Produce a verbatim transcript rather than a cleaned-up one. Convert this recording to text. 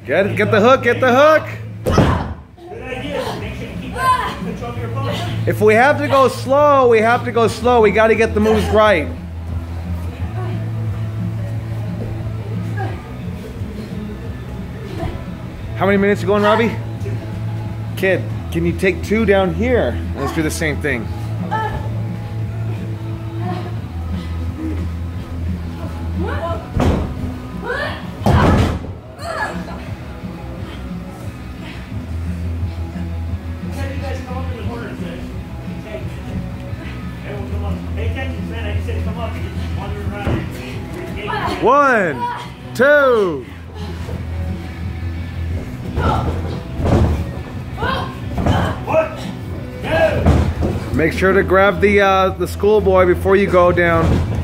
Get it, get the hook, get the hook. Good idea. Make sure you keep that control of your opponent. If we have to go slow, we have to go slow. We got to get the moves right. How many minutes you going, Robbie? Kid, can you take two down here? Let's do the same thing. One, two. Make sure to grab the uh, the schoolboy before you go down.